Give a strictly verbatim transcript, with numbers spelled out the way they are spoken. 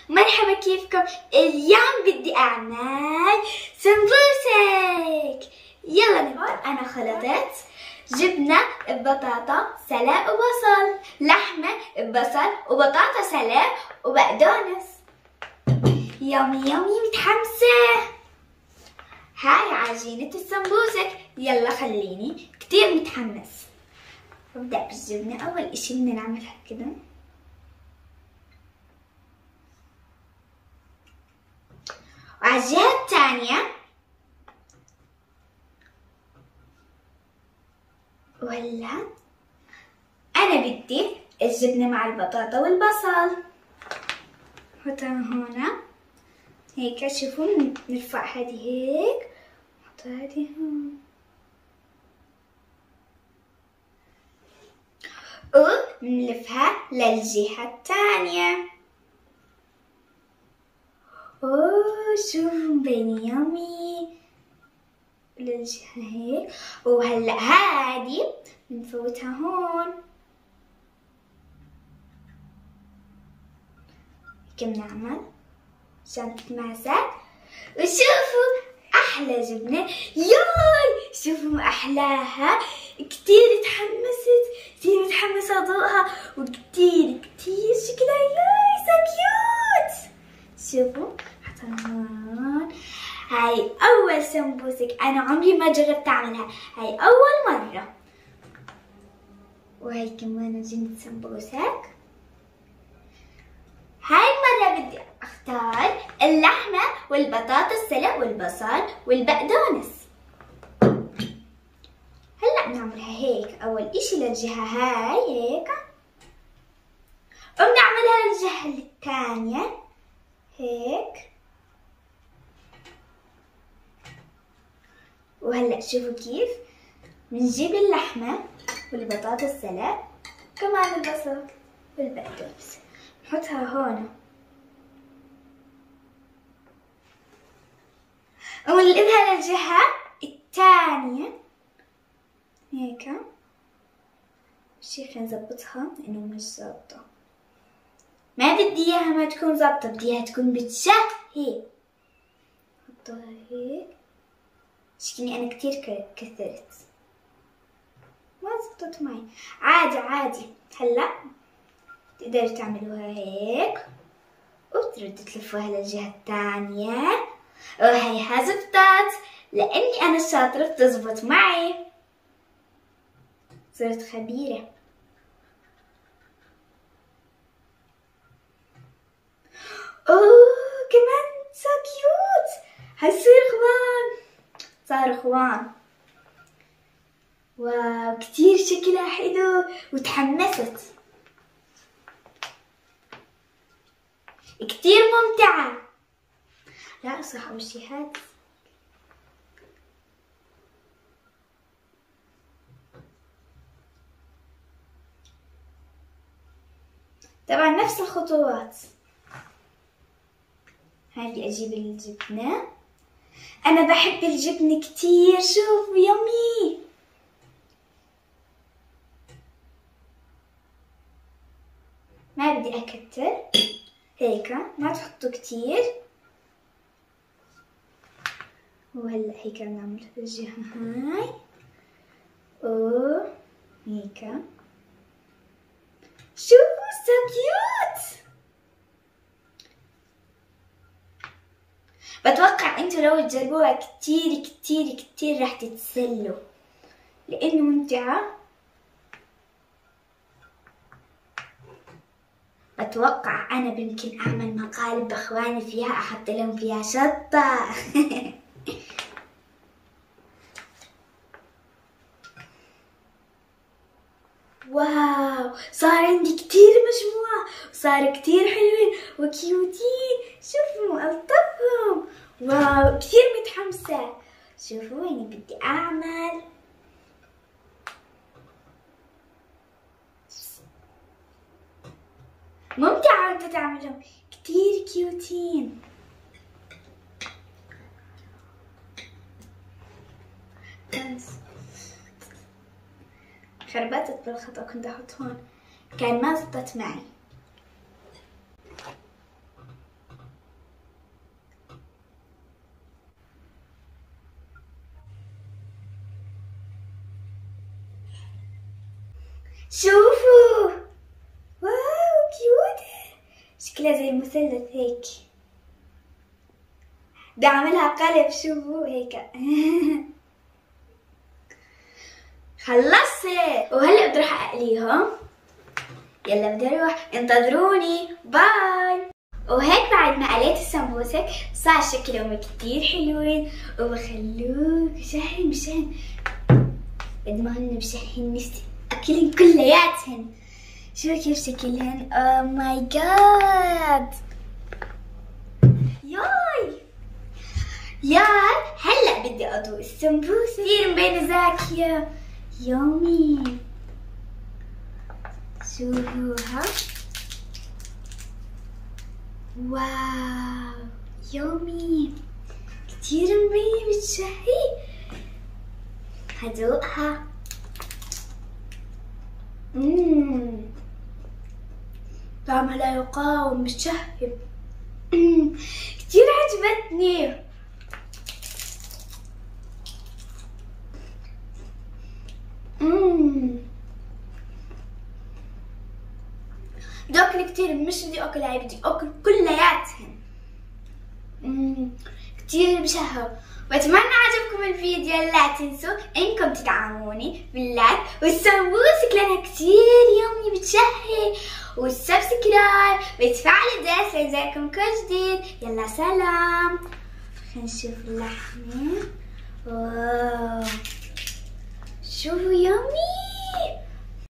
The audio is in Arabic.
مرحبا، كيفكم؟ اليوم بدي اعمل سمبوسك. يلا نبدأ. انا خلطت جبنة ببطاطا سلق وبصل، لحمة ببصل وبطاطا سلق وبقدونس. يومي يومي متحمسة. هاي عجينة السمبوسك. يلا خليني كتير متحمس. ببدأ بالجبنة. اول اشي بدنا نعملها كده، وعلى الجهة الثانية وهلا أنا بدي الجبنة مع البطاطا والبصل. نحطها هنا هيك. شوفوا، نرفع هذه هيك، نحطها هذه هون، ونلفها للجهة الثانية. اوه شوفوا مبين يامي للجهة هيك. وهلا هادي بنفوتها هون هيك بنعمل عشان تتماسك. وشوفوا احلى جبنة. ياي شوفوا احلاها. كتير تحمست، كتير متحمسة اذوقها، وكتير كتير شكلها ياي سو كيوت. شوفوا حطها هون. هاي أول سمبوسك، أنا عمري ما جربت أعملها، هاي أول مرة. وهي كمان عجينة سمبوسك. هاي المرة بدي أختار اللحمة والبطاطا السلق والبصل والبقدونس. هلا بنعملها هيك. أول إشي للجهة هاي هيك، وبنعملها للجهة الثانية هيك. وهلا شوفوا كيف بنجيب اللحمة والبطاطا السلق كمان البصل والبقدونس، نحطها هون ونقلبها للجهة الثانية هيك. شي خلينا نظبطها لأنه مش ظابطة. ما بدي إياها ما تكون ظابطة، بدي إياها تكون بتشهي. نحطها هيك. شكلي أنا كتير كثرت، ما زبطت معي. عادي عادي. هلا تقدروا تعملوها هيك وتردوا تلفوها للجهة الثانية. وهيها زبطت لأني أنا شاطرة بتزبط معي. صرت خبيرة. أوه كمان سو كيوت. هيصير خوان، صار اخوان. واو كتير شكلها حلو وتحمست. كتير ممتعة. لا صح اول شي هاد. طبعا نفس الخطوات. هاي بدي اجيب الجبنة. أنا بحب الجبنة كتير. شوف يمي. ما بدي أكتر هيك، ما تحطوا كتير. وهلا هيك بنعمل في الجهة هاي. أوه هيك. شوفوا سو كيوت. بتوقع انتوا لو تجربوها كتير كتير كتير رح تتسلوا لانه ممتعة. بتوقع انا يمكن اعمل مقالب باخواني فيها، احط لهم فيها شطة. واو صار عندي كتير مجموعة وصار كتير حلوين وكيوتين. شوفوا الطفهم. واو كتير متحمسة. شوفوا وين بدي اعمل. ممتعة وانت تعملهم، كتير كيوتين. خربطت بالخطأ، كنت احط هون كان ما زبطت معي. شوفوا، واو كيوت، شكلها زي المثلث هيك. بدي اعملها قلب، شوفوا هيك. خلصت وهلا بدي اروح اقليها. يلا بدي اروح، انتظروني، باي. وهيك بعد ما قليت السمبوسك صار شكلهم كتير حلوين وبخلوك مشهين مشهين قد ما هن مشهين نفسي اكلهم كلياتهن. شوفوا كيف شكلهن، اوه ماي جاد، ياي ياي. هلا بدي ادوق السمبوسه، كثير مبينه زاكيه، يومي. شوفوها، واو يومي، كتير مبينة بتشهي. هدوقها. مم طعمها لا يقاوم، بتشهي. كتير عجبتني. مم بدي اكل كتير، مش بدي اكل هاي، بدي اكل كلياتهن. امم كتير بشهوا. بتمنى عجبكم الفيديو، لا تنسوا انكم تدعموني باللايك والسمبوسك لانها كتير يومي بتشهي، والسبسكرايب وتفعلوا الجرس لينزلكم كل جديد. يلا سلام. خلينا نشوف اللحمة، واو شوفوا يومي.